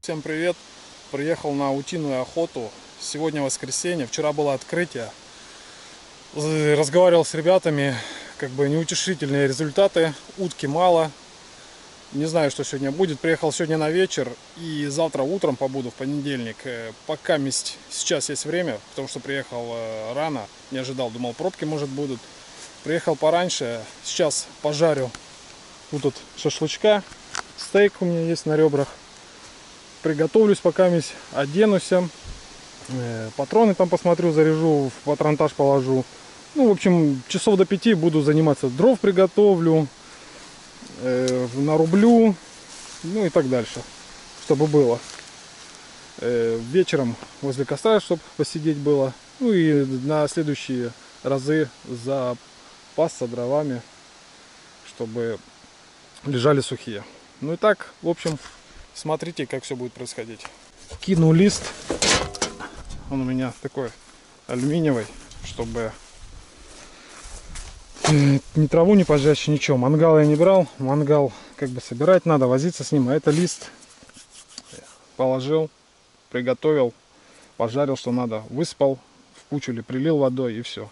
Всем привет! Приехал на утиную охоту. Сегодня воскресенье, вчера было открытие. Разговаривал с ребятами, как бы неутешительные результаты. Утки мало. Не знаю, что сегодня будет. Приехал сегодня на вечер и завтра утром побуду в понедельник. Пока сейчас есть время, потому что приехал рано. Не ожидал, думал, пробки может будут. Приехал пораньше. Сейчас пожарю тут шашлычка. Стейк у меня есть на ребрах. Приготовлюсь, пока оденусь. Патроны там посмотрю, заряжу, в патронтаж положу. Ну, в общем, часов до 5 буду заниматься. Дров приготовлю, нарублю, ну и так дальше, чтобы было. Вечером возле костра, чтобы посидеть было. Ну и на следующие разы запасся дровами, чтобы лежали сухие. Ну и так, в общем, смотрите, как все будет происходить. Кину лист. Он у меня такой алюминиевый, чтобы ни траву не пожечь, ничего. Мангал я не брал. Мангал как бы собирать надо, возиться с ним. А это лист положил, приготовил, пожарил, что надо. Высыпал в кучу или прилил водой и все.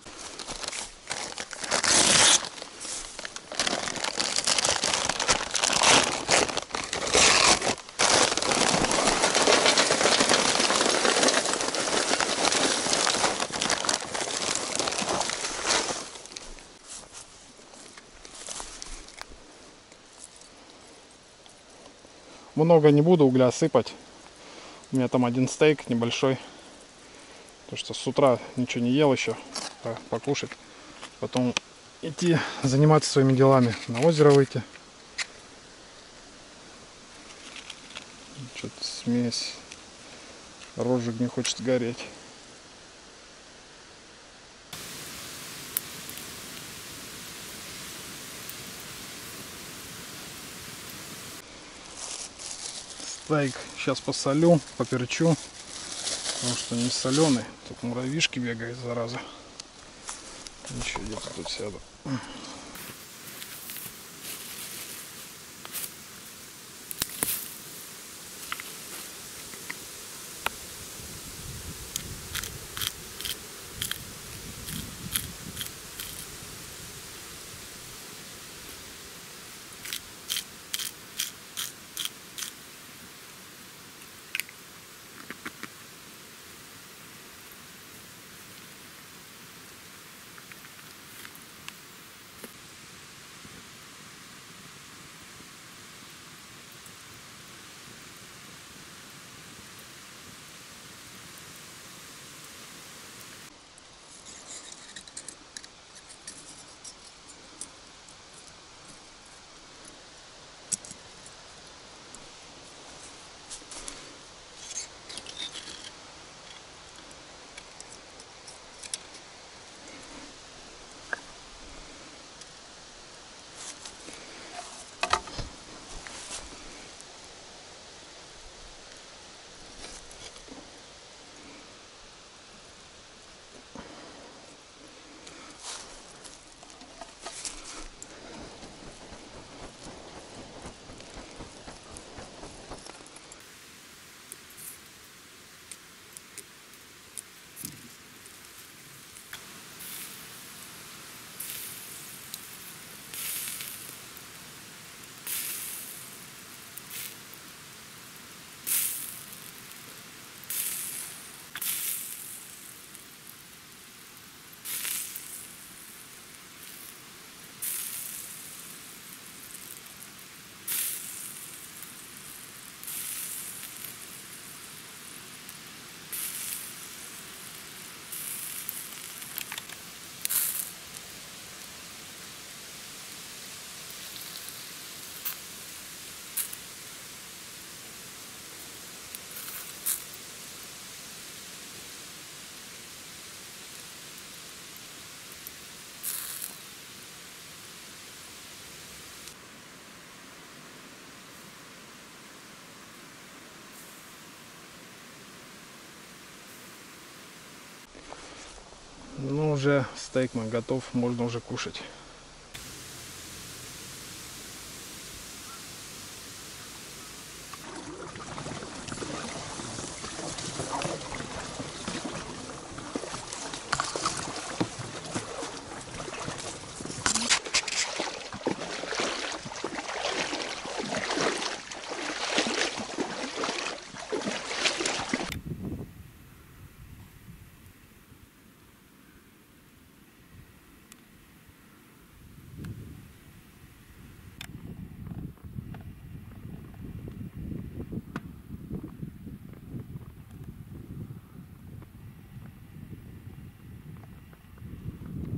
Много не буду угля сыпать. У меня там один стейк небольшой. То что с утра ничего не ел еще. Покушать. Потом идти заниматься своими делами. На озеро выйти. Что-то смесь. Розжиг не хочет гореть. Стейк сейчас посолю, поперчу, потому что не соленый. Тут муравьишки бегают, зараза. Ничего, где-то тут сяду. Ну, уже стейк мой готов, можно уже кушать.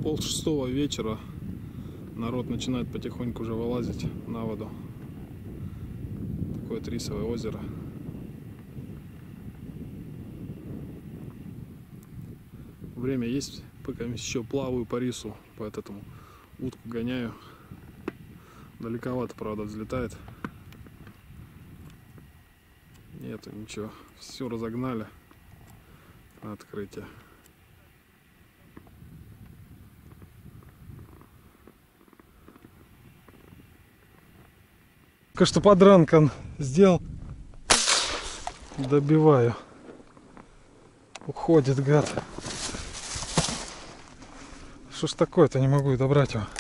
Пол-шестого вечера. Народ начинает потихоньку уже вылазить на воду. Такое рисовое озеро. Время есть, пока еще плаваю по рису, поэтому утку гоняю. Далековато, правда, взлетает. Нету ничего. Все разогнали на открытие. Только что подранкан сделал. Добиваю. Уходит, гад. Что ж такое-то, не могу добрать его.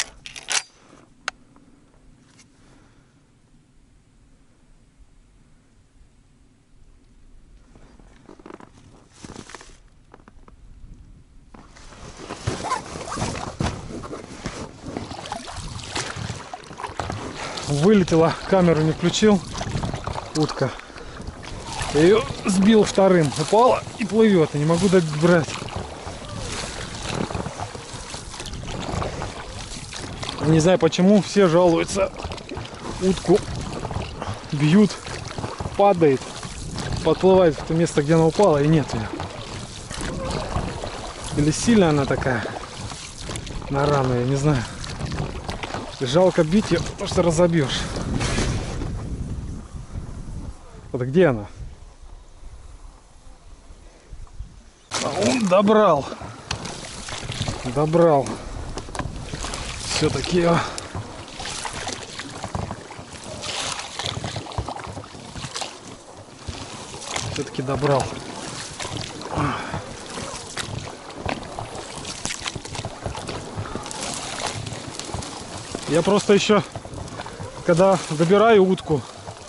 Вылетела, камеру не включил. Утка. Я ее сбил вторым. Упала и плывет. Я не могу добрать. Не знаю почему, все жалуются. Утку бьют, падает, подплывает в то место, где она упала, и нет ее. Или сильно она такая на рану, я не знаю. Жалко бить ее, потому что разобьешь. Вот где она? А он добрал. Добрал. Все-таки его. Все-таки добрал. Я просто еще, когда добираю утку,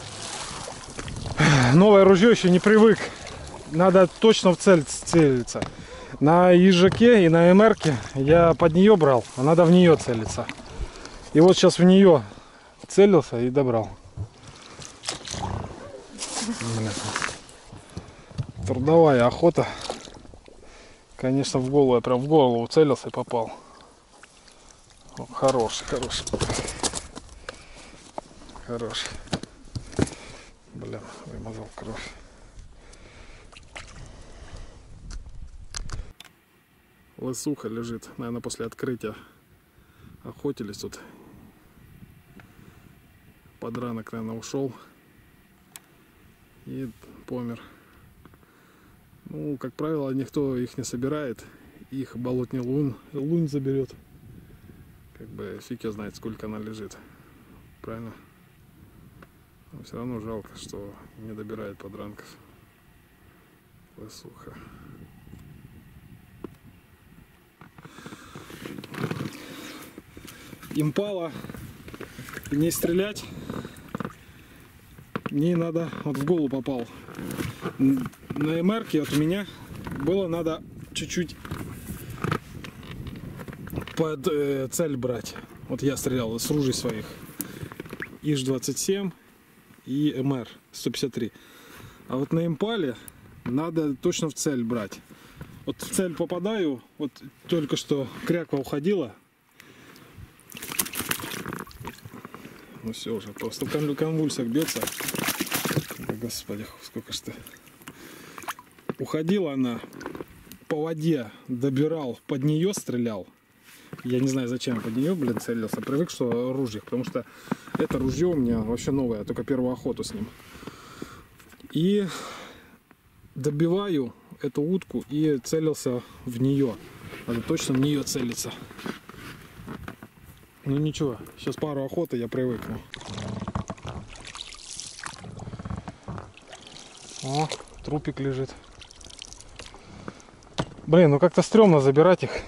новое ружье еще не привык. Надо точно в цель целиться. На ежаке и на МРке я под нее брал, а надо в нее целиться. И вот сейчас в нее целился и добрал. Блин. Трудовая охота. Конечно, в голову, я прям в голову целился и попал. О, хороший, хороший. Хороший. Блин, вымазал кровь. Лысуха лежит, наверное, после открытия охотились тут. Подранок, наверное, ушел и помер. Ну, как правило, никто их не собирает, их болотный лунь заберет. Как бы фиг его знает, сколько она лежит, правильно? Но все равно жалко, что не добирает подранков. Лысуха. Импала, не стрелять, мне надо, вот в голову попал. На МРке вот у меня было надо чуть-чуть под цель брать. Вот я стрелял с ружей своих. ИЖ-27 и МР 153. А вот на импале надо точно в цель брать. Вот в цель попадаю, вот только что кряква уходила. Ну все уже, просто в конвульсиях бьется. Господи, сколько ж ты. Уходила она по воде, добирал, под нее стрелял. Я не знаю, зачем я под нее, блин, целился. Привык, что ружье, потому что это ружье у меня вообще новое, только первую охоту с ним. И добиваю эту утку и целился в нее. Надо точно в нее целиться. Ну ничего, сейчас пару охоты, я привыкну. О, трупик лежит. Блин, ну как-то стрёмно забирать их.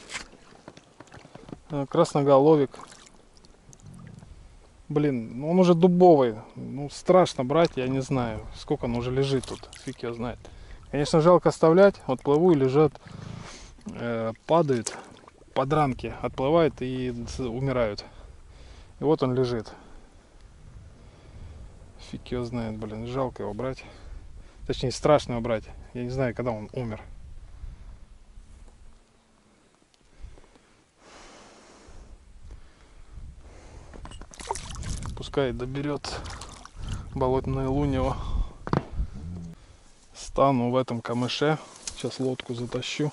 Красноголовик. Блин, ну он уже дубовый. Ну страшно брать, я не знаю, сколько он уже лежит тут. Фиг его знает. Конечно, жалко оставлять. Вот плыву и лежат, падают. Подранки отплывают и умирают. И вот он лежит. Фиг его знает, блин. Жалко его брать. Точнее, страшно его брать. Я не знаю, когда он умер. пускай доберет болотное лунево. Стану в этом камыше. Сейчас лодку затащу.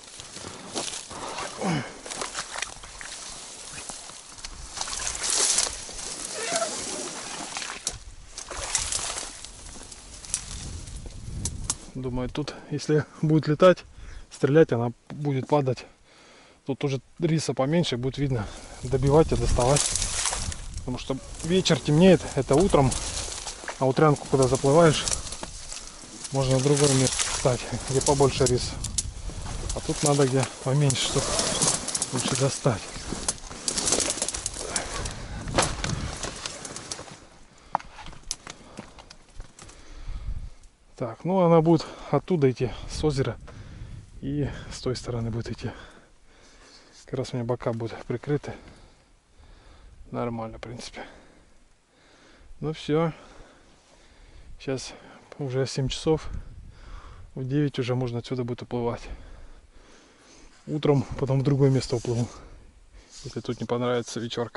Думаю, тут, если будет летать, стрелять, она будет падать. Тут уже риса поменьше, будет видно добивать и доставать. Потому что вечер темнеет, это утром, а утрянку, куда заплываешь, можно в другое место встать, где побольше риса. А тут надо где поменьше, чтобы лучше достать. Так, ну она будет оттуда идти, с озера, и с той стороны будет идти. Как раз у меня бока будут прикрыты. Нормально, в принципе. Ну все. Сейчас уже 7 часов. В 9 уже можно отсюда будет уплывать. Утром потом в другое место уплыву, если тут не понравится вечерка.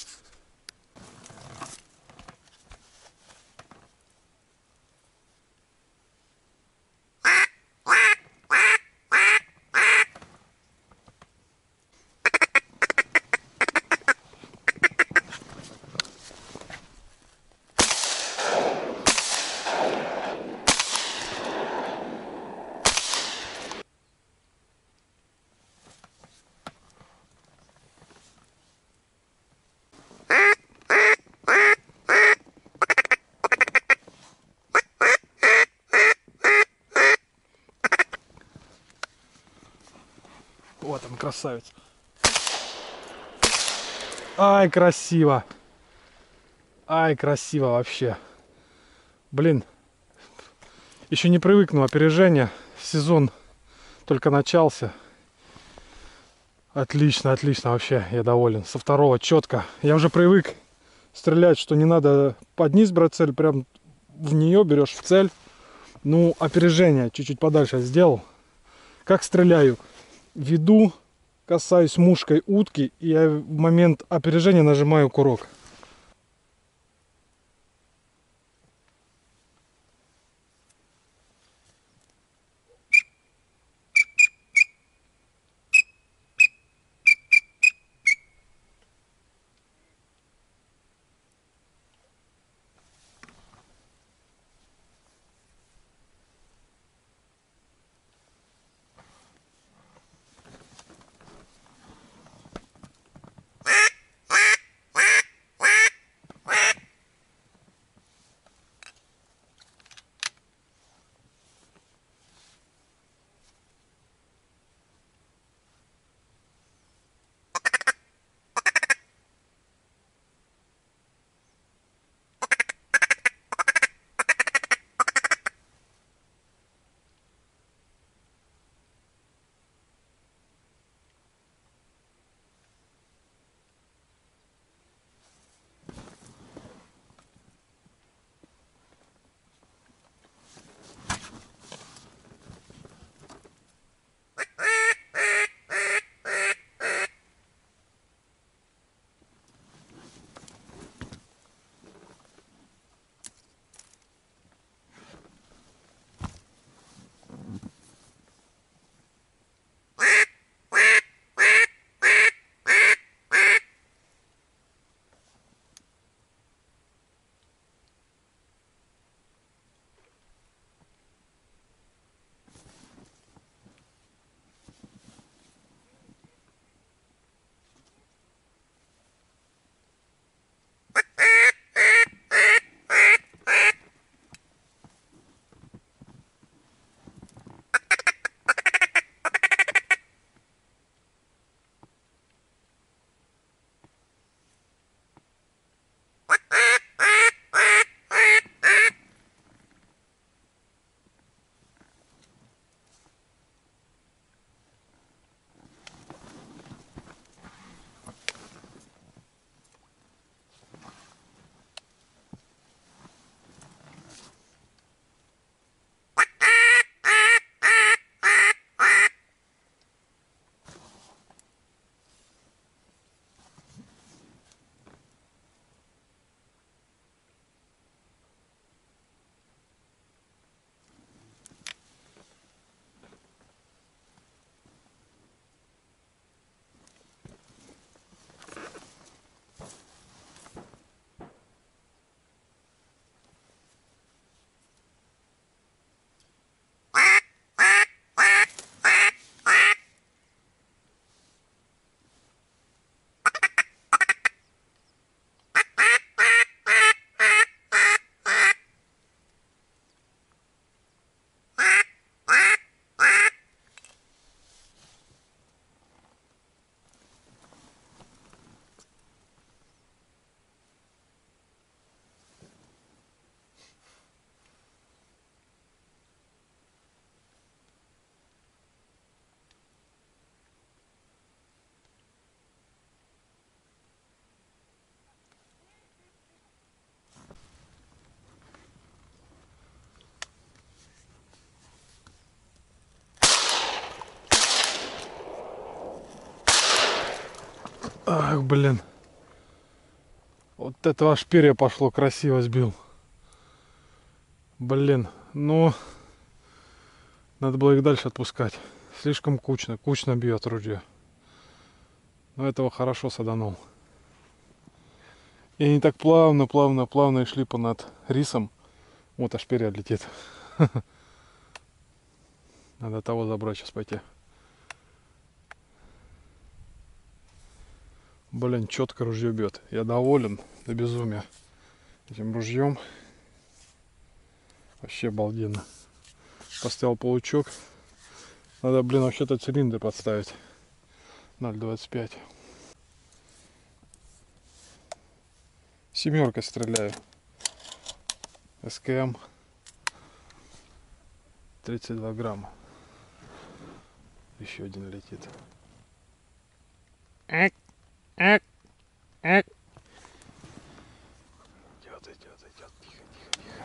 Вот он, красавец. Ай, красиво. Ай, красиво вообще. Блин. Еще не привыкну, опережение. Сезон только начался. Отлично, отлично вообще. Я доволен. Со второго четко. Я уже привык стрелять, что не надо под низ брать цель. Прям в нее берешь в цель. Ну, опережение чуть-чуть подальше сделал. Как стреляю? Веду, касаюсь мушкой утки, и я в момент опережения нажимаю курок. Ах, блин. Вот это аж перья пошло, красиво сбил. Блин, ну... Надо было их дальше отпускать. Слишком кучно бьет ружье. Но этого хорошо саданул. И они так плавно шли над рисом. Вот аж перья летит. Надо того забрать, сейчас пойти. Блин, четко ружье бьет. Я доволен до безумия этим ружьем. Вообще обалденно. Поставил получок. Надо, блин, вообще-то цилиндр подставить. 0,25. Семеркой стреляю. СКМ. 32 грамма. Еще один летит. Эк, эк, эк. Идет. Тихо.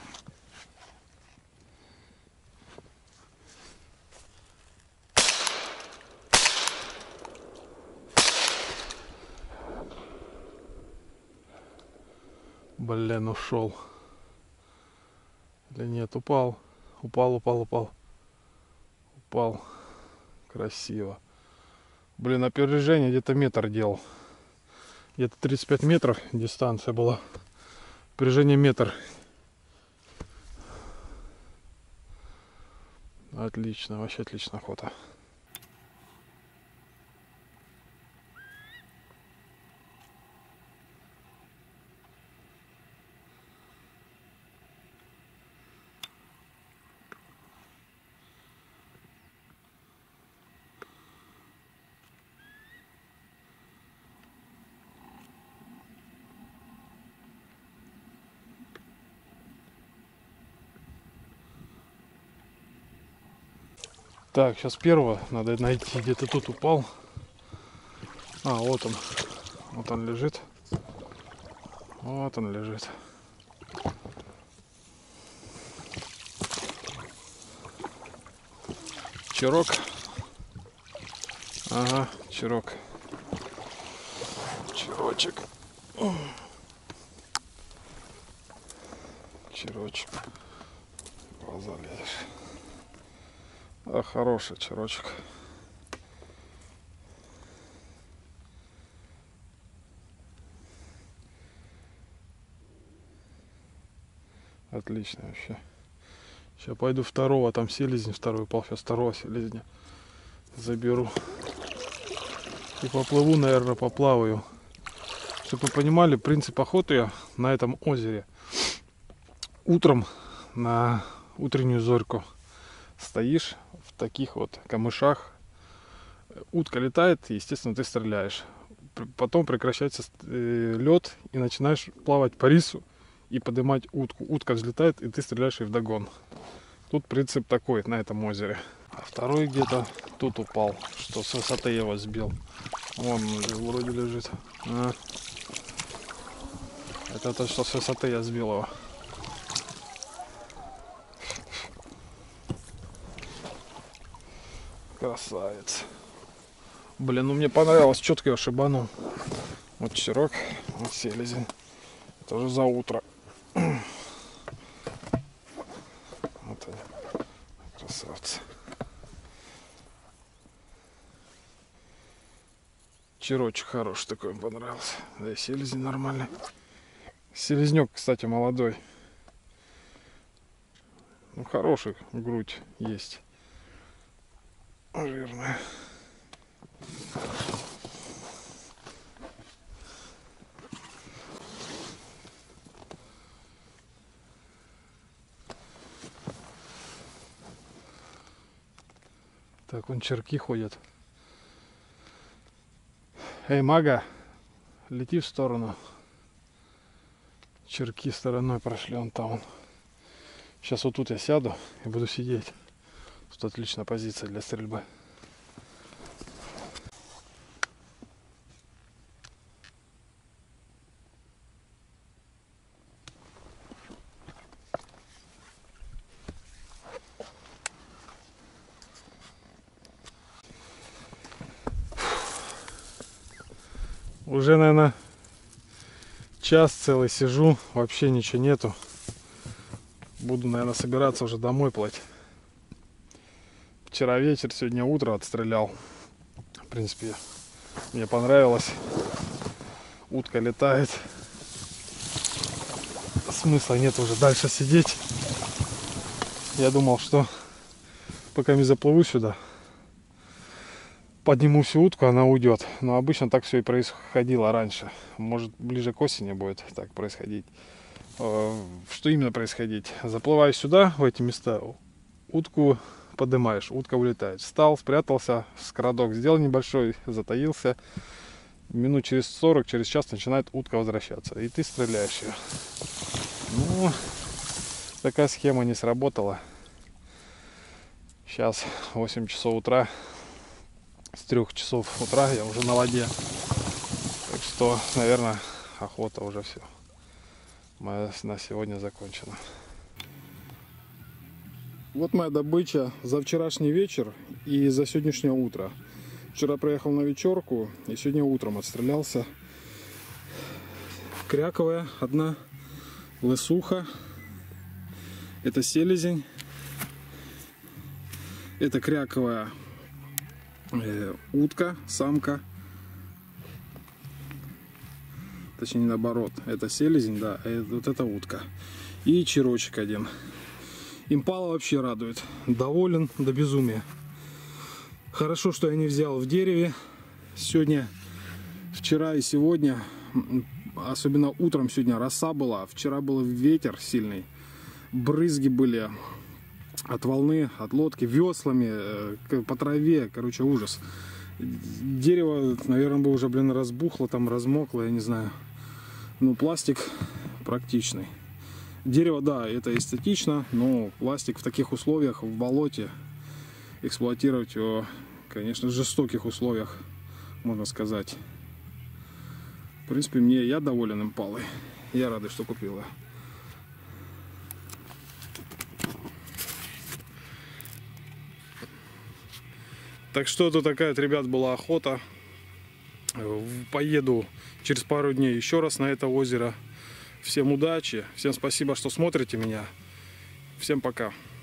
Блин, ушел. Или нет, упал. Упал. Красиво. Блин, опережение где-то метр делал. Где-то 35 метров дистанция была. Опережение метр. Отлично, вообще отличная охота. Так, сейчас первого надо найти. Где-то тут упал. А, вот он. Вот он лежит. Черок. Ага, черок. Черочек. Черочек. В глаза лезешь. А, хороший черочек. Отлично вообще. Сейчас пойду второго, там селезень второй упал. Сейчас второго селезня заберу. И поплыву, наверное, поплаваю. Чтобы вы понимали, принцип охоты я на этом озере. Утром на утреннюю зорьку стоишь в таких вот камышах. Утка летает, и, естественно, ты стреляешь. Потом прекращается лед, и начинаешь плавать по рису и поднимать утку. Утка взлетает, и ты стреляешь ей вдогон. Тут принцип такой на этом озере. А второй где-то тут упал, что с высоты я его сбил. Вон он вроде лежит. А. Это то, что с высоты я сбил его. Красавец. Блин, ну мне понравилось, четко я шибанул. Вот черок, вот селезень. Это уже за утро. Вот они. Красавцы. Черочек хороший такой, мне понравился. Да и селезень нормальный. Селезнек, кстати, молодой. Ну, хороший, грудь есть. Жирная. Так, вон черки ходят. Эй, мага, лети в сторону. Черки стороной прошли, он там. Сейчас вот тут я сяду и буду сидеть. Тут отличная позиция для стрельбы. Уже, наверное, час целый сижу, вообще ничего нету. Буду, наверное, собираться уже домой плыть. Вчера вечер, сегодня утро отстрелял. В принципе, мне понравилось. Утка летает. Смысла нет уже дальше сидеть. Я думал, что пока не заплыву сюда, подниму всю утку, она уйдет. Но обычно так все и происходило раньше. Может, ближе к осени будет так происходить. Что именно происходить? Заплываю сюда, в эти места, утку поднимаешь, утка улетает. Встал, спрятался, скородок сделал небольшой, затаился. Минут через 40, через час начинает утка возвращаться. И ты стреляешь ее. Ну, такая схема не сработала. Сейчас 8 часов утра. С 3 часов утра я уже на воде. Так что, наверное, охота уже все. Моя на сегодня закончена. Вот моя добыча за вчерашний вечер и за сегодняшнее утро. Вчера приехал на вечерку и сегодня утром отстрелялся. Кряковая одна, лысуха. Это селезень. Это кряковая утка, самка. Точнее, наоборот. Это селезень, да, вот это утка. И черочек один. Импала вообще радует. Доволен до безумия. Хорошо, что я не взял в дереве. Сегодня, вчера и сегодня, особенно утром сегодня роса была. Вчера был ветер сильный. Брызги были от волны, от лодки, веслами, по траве. Короче, ужас. Дерево, наверное, бы уже, разбухло, там размокло, я не знаю. Ну, пластик практичный. Дерево, да, это эстетично, но пластик в таких условиях, в болоте, эксплуатировать его, конечно, в жестоких условиях, можно сказать. В принципе, я доволен импалой. Я рад, что купил. Так что это такая, ребят, была охота. Поеду через пару дней еще раз на это озеро. Всем удачи, всем спасибо, что смотрите меня. Всем пока.